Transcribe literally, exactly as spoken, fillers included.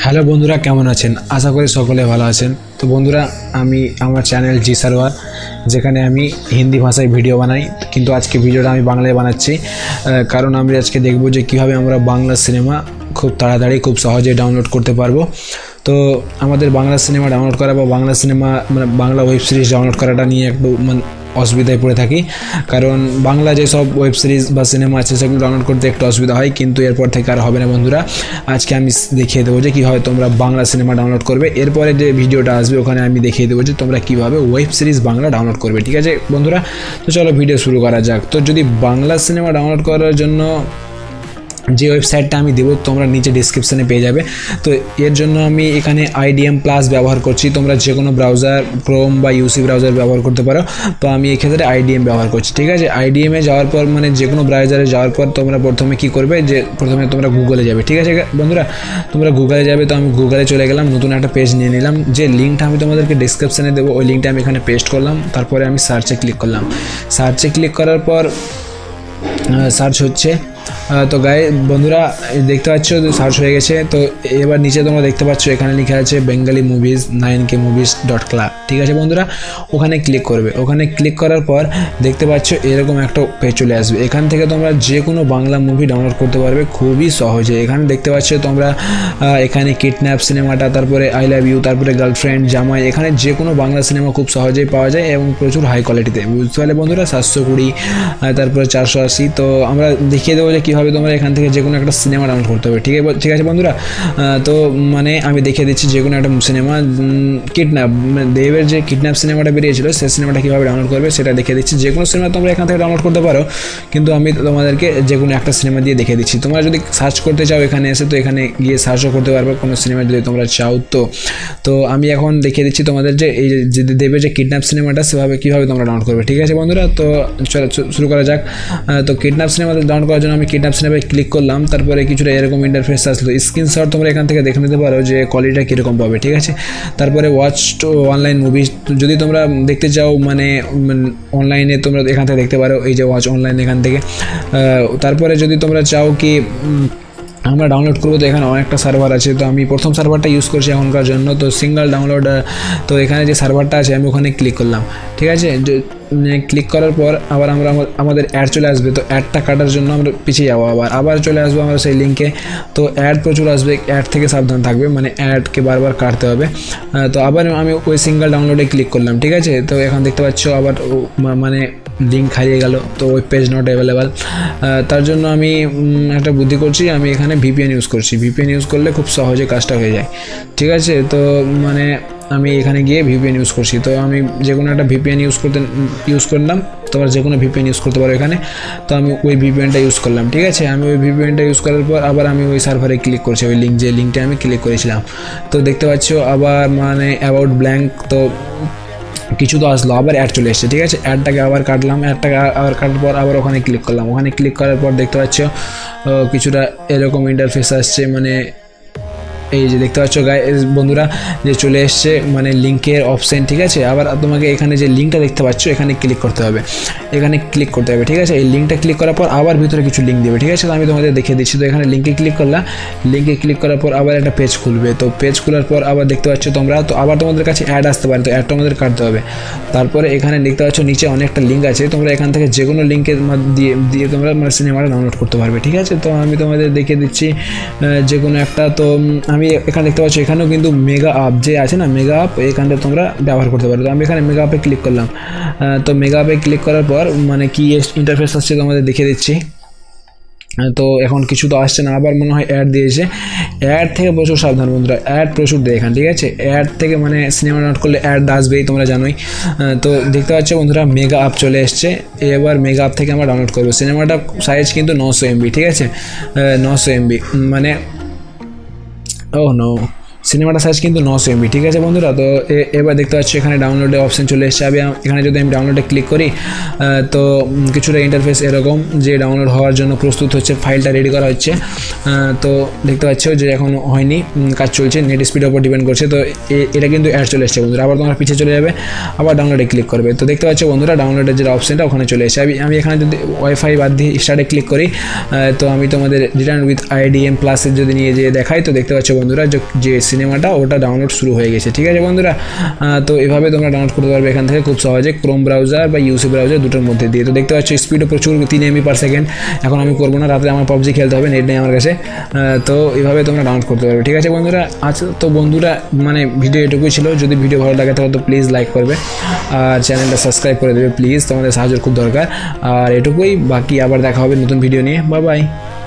Hello বন্ধুরা, কেমন আছেন? আশা করি সকলে ভালো আছেন। তো বন্ধুরা, আমি আমার চ্যানেল জি সার্ভার, যেখানে আমি হিন্দি ভাষায় ভিডিও বানাই, কিন্তু আজকে ভিডিওটা আমি বাংলায় বানাচ্ছি, কারণ আমি আজকে দেখব যে কীভাবে আমরা বাংলা সিনেমা খুব তাড়াতাড়ি খুব সহজে ডাউনলোড করতে পারবো। তো আমাদের বাংলা সিনেমা ডাউনলোড করা বা বাংলা সিনেমা মানে বাংলা ওয়েব সিরিজ ডাউনলোড করাটা নিয়ে একটু মানে অসুবিধায় পড়ে থাকি, কারণ বাংলা যেসব ওয়েব সিরিজ বা সিনেমা আছে সেগুলো ডাউনলোড করতে একটু অসুবিধা হয়, কিন্তু এরপর থেকে আর হবে না বন্ধুরা। আজকে আমি দেখিয়ে দেবো যে কীভাবে তোমরা বাংলা সিনেমা ডাউনলোড করবে। এরপরে যে ভিডিওটা আসবে ওখানে আমি দেখিয়ে দেবো যে তোমরা কীভাবে ওয়েব সিরিজ বাংলা ডাউনলোড করবে। ঠিক আছে বন্ধুরা, তো চলো ভিডিও শুরু করা যাক। তো যদি বাংলা সিনেমা ডাউনলোড করার জন্য যে ওয়েবসাইটটা আমি দেবো তোমরা নিচে ডিসক্রিপশানে পেয়ে যাবে। তো এর জন্য আমি এখানে আইডিএম প্লাস ব্যবহার করছি। তোমরা যে কোনো ব্রাউজার, ক্রোম বা ইউসি ব্রাউজার ব্যবহার করতে পারো। তো আমি এক্ষেত্রে আইডিএম ব্যবহার করছি। ঠিক আছে, আইডিএমে যাওয়ার পর মানে যে কোনো ব্রাউজারে যাওয়ার পর তোমরা প্রথমে কী করবে, যে প্রথমে তোমরা গুগলে যাবে। ঠিক আছে বন্ধুরা, তোমরা গুগলে যাবে। তো আমি গুগলে চলে গেলাম, নতুন একটা পেজ নিয়ে নিলাম। যে লিঙ্কটা আমি তোমাদেরকে ডিসক্রিপশানে দেবো ওই লিঙ্কটা আমি এখানে পেস্ট করলাম। তারপরে আমি সার্চে ক্লিক করলাম। সার্চে ক্লিক করার পর সার্চ হচ্ছে। তো গায়ে বন্ধুরা দেখতে পাচ্ছ সার্চ হয়ে গেছে। তো এবার নিচে তোমরা দেখতে পাচ্ছ এখানে লেখা আছে Bengali movies nine K movies dot club. ঠিক আছে বন্ধুরা, ওখানে ক্লিক করবে। ওখানে ক্লিক করার পর দেখতে পাচ্ছ এরকম একটা পেজ চলে আসবে। এখান থেকে তোমরা যে কোনো বাংলা মুভি ডাউনলোড করতে পারবে খুবই সহজে। এখানে দেখতে পাচ্ছ তোমরা এখানে কিডন্যাপ সিনেমাটা, তারপরে আই লাভ ইউ, তারপরে গার্লফ্রেন্ড, জামাই, এখানে যে কোনো বাংলা সিনেমা খুব সহজেই পাওয়া যায় এবং প্রচুর হাই কোয়ালিটিতে। বুঝতে পারলে বন্ধুরা, সাতশো কুড়ি তারপরে চারশো আশি। তো আমরা দেখিয়ে দেবো যে কীভাবে তোমরা এখান থেকে যে কোনো একটা সিনেমা ডাউনলোড করতে হবে। ঠিক আছে ঠিক আছে বন্ধুরা, তো মানে আমি দেখিয়ে দিচ্ছি যে কোনো একটা সিনেমা, কিডন্যাপ, দেবের যে কিডন্যাপ সিনেমাটা বেরিয়েছিল সেই সিনেমাটা কীভাবে ডাউনলোড করবে সেটা দেখিয়ে দিচ্ছি। যে কোনো সিনেমা তোমরা এখান থেকে ডাউনলোড করতে পারো, কিন্তু আমি তোমাদেরকে যে কোনো একটা সিনেমা দিয়ে দেখিয়ে দিচ্ছি। তোমরা যদি সার্চ করতে চাও এখানে এসে, তো এখানে গিয়ে সার্চও করতে পারবে কোনো সিনেমা যদি তোমরা চাও। তো তো আমি এখন দেখিয়ে দিচ্ছি তোমাদের যে এই যে দেবের যে কিডন্যাপ সিনেমাটা সেভাবে কীভাবে তোমরা ডাউনলোড করবে। ঠিক আছে বন্ধুরা, তো চলো শুরু করা যাক। তো কিডন্যাপ সিনেমা ডাউনলোড করার জন্য আমি কিডন্যাপ সিনেমায় ক্লিক করলাম। তারপরে কিছুটা এরকম ইন্টারফেস আসলো। স্ক্রিনশট তোমরা এখান থেকে দেখে নিতে পারো যে কোয়ালিটিটা কীরকম পাবে। ঠিক আছে, তারপরে ওয়াচ টু অনলাইন মুভি, যদি তোমরা দেখতে চাও মানে অনলাইনে তোমরা এখান থেকে দেখতে পারো, এই যে ওয়াচ অনলাইন এখান থেকে। তারপরে যদি তোমরা চাও কি আমরা ডাউনলোড করবো, তো এখানে অনেকটা সার্ভার আছে। তো আমি প্রথম সার্ভারটা ইউজ করছি এখনকার জন্য, তো সিঙ্গেল ডাউনলোড। তো এখানে যে সার্ভারটা আছে আমি ওখানে ক্লিক করলাম। ঠিক আছে, ক্লিক করার পর আবার আমরা আমাদের অ্যাড চলে আসবে। তো অ্যাডটা কাটার জন্য আমরা পিছিয়ে যাবো, আবার আবার চলে আসবো আমরা সেই লিঙ্কে। তো অ্যাড প্রচুর আসবে, অ্যাড থেকে সাবধান থাকবে, মানে অ্যাডকে বারবার কাটতে হবে। তো আবার আমি ওই সিঙ্গেল ডাউনলোডে ক্লিক করলাম। ঠিক আছে, তো এখন দেখতে পাচ্ছ আবার মানে লিঙ্ক হারিয়ে গেল, তো ওই পেজ নট অ্যাভেলেবেল। তার জন্য আমি একটা বুদ্ধি করছি, আমি এখানে ভিপিএন ইউজ করছি। ভিপিএন ইউজ করলে খুব সহজে কাজটা হয়ে যায়। ঠিক আছে, তো মানে আমি এখানে গিয়ে ভিপিএন ইউজ করছি। তো আমি যে কোনো একটা ভিপিএন ইউজ করতে ইউজ করলাম। তোমরা যে কোনো ভিপিএন ইউজ করতে পারো এখানে। তো আমি ওই ভিপিএনটা ইউজ করলাম। ঠিক আছে, আমি ওই ভিপিএনটা ইউজ করার পর আবার আমি ওই সার্ভারে ক্লিক করছি, ওই লিঙ্ক যে লিঙ্কটা আমি ক্লিক করেছিলাম। তো দেখতে পাচ্ছ আবার মানে অ্যাবাউট ব্ল্যাঙ্ক, তো কিছু তো আসলো, আবার অ্যাড চলে এসছে। ঠিক আছে, অ্যাডটাকে আবার কাটলাম। অ্যাডটাকে আবার কাটার পর আবার ওখানে ক্লিক করলাম। ওখানে ক্লিক করার পর দেখতে পাচ্ছ কিছুটা এরকম ইন্টারফেস আসছে, মানে এই যে দেখতে পাচ্ছ গায়ে বন্ধুরা যে চলে এসছে মানে লিঙ্কের অপশান। ঠিক আছে, আবার তোমাকে এখানে যে লিঙ্কটা দেখতে পাচ্ছ এখানে ক্লিক করতে হবে, এখানে ক্লিক করতে হবে। ঠিক আছে, এই লিঙ্কটা ক্লিক করার পর আবার ভিতরে কিছু লিঙ্ক দেবে। ঠিক আছে, তো আমি তোমাদের দেখিয়ে দিচ্ছি। তো এখানে লিঙ্কে ক্লিক করলাম। লিঙ্কে ক্লিক করার পর আবার একটা পেজ খুলবে। তো পেজ খোলার পর আবার দেখতে পাচ্ছ তোমরা, তো আবার তোমাদের কাছে অ্যাড আসতে পারে, তো অ্যাডটা আমাদের কাটতে হবে। তারপরে এখানে দেখতে পাচ্ছ নিচে অনেকটা লিঙ্ক আছে, তোমরা এখান থেকে যে কোনো লিঙ্কের দিয়ে দিয়ে তোমরা মানে সিনেমাটা ডাউনলোড করতে পারবে। ঠিক আছে, তো আমি তোমাদের দেখিয়ে দিচ্ছি যে কোনো একটা। তো আমি এখানে দেখতে পাচ্ছি এখানেও কিন্তু মেগা আপ যে আছে না, মেগা আপ, এখানে তোমরা ব্যবহার করতে পারো। তো আমি এখানে মেগা আপে ক্লিক করলাম। তো মেগা আপে ক্লিক করার পর মানে কি ইন্টারফেস আসছে তোমাদের দেখিয়ে দিচ্ছি। তো এখন কিছু তো আসছে না, আবার মনে হয় অ্যাড দিয়েছে। অ্যাড থেকে প্রচুর সাবধান বন্ধুরা, অ্যাড প্রচুর দেয় এখানে। ঠিক আছে, অ্যাড থেকে মানে সিনেমা ডাউনলোড করলে অ্যাড আসবেই, তোমরা জানোই। তো দেখতে পাচ্ছ বন্ধুরা মেগা আপ চলে এসছে। এবার মেগা আপ থেকে আমরা ডাউনলোড করবো। সিনেমাটা সাইজ কিন্তু নশো এমবি। ঠিক আছে, নশো এমবি মানে ও নো সিনেমাটা সাইজ কিন্তু নশো এমবি। ঠিক আছে বন্ধুরা, তো এবার দেখতে পাচ্ছি এখানে ডাউনলোডের অপশন চলে এসেছে। আমি এখানে যদি আমি ডাউনলোডে ক্লিক করি তো কিছুটা ইন্টারফেস এরকম যে ডাউনলোড হওয়ার জন্য প্রস্তুত হচ্ছে, ফাইলটা রেডি করা হচ্ছে। তো দেখতে পাচ্ছ যে এখন হয়নি, কাজ চলছে, নেট স্পিডের উপর ডিপেন্ড করছে। তো এটা কিন্তু অ্যাড চলে এসেছে বন্ধুরা। আবার তোমরা পিছিয়ে চলে যাবে, আবার ডাউনলোডে ক্লিক করবে। তো দেখতে পাচ্ছ বন্ধুরা ডাউনলোডের যে অপশনটা ওখানে চলে এসেছে। আমি আমি এখানে যদি ওয়াইফাই বাদ দিয়ে স্টার্টে ক্লিক করি তো আমি তোমাদের রিটার্ন উইথ আইডিএম প্লাসের যদি নিয়ে যেয়ে দেখাই তো দেখতে পাচ্ছ বন্ধুরা যে সিনেমাটা ওটা ডাউনলোড শুরু হয়ে গেছে। ঠিক আছে বন্ধুরা, তো এভাবে তোমরা ডাউনলোড করতে পারবে এখান থেকে খুব সহজে, ক্রোম ব্রাউজার বা ইউসি ব্রাউজার দুটোর মধ্যে দিয়ে। তো দেখতে পাচ্ছ স্পিডও প্রচুর, তিন এমবি পার সেকেন্ড। এখন আমি করবো না, রাতে আমার পাবজি খেলতে হবে, নেট নেই আমার কাছে। তো এভাবে তোমরা ডাউনলোড করতে পারবে। ঠিক আছে বন্ধুরা, আচ্ছা তো বন্ধুরা মানে ভিডিও এটুকুই ছিল। যদি ভিডিও ভালো লাগে তাহলে তো প্লিজ লাইক করবে আর চ্যানেলটা সাবস্ক্রাইব করে দেবে প্লিজ, তোমাদের সাহায্য খুব দরকার। আর এটুকুই, বাকি আবার দেখা হবে নতুন ভিডিও নিয়ে। Bye by.